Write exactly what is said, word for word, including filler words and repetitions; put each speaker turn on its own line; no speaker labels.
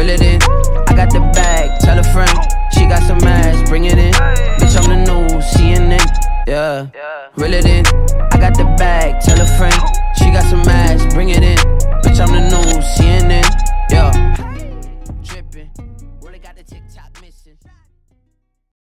Reel it in, I got the bag, tell a friend. She got some ass, bring it in. Bitch, I'm the new C N N, yeah. Reel it in, I got the bag, tell a friend. She got some ass, bring it in.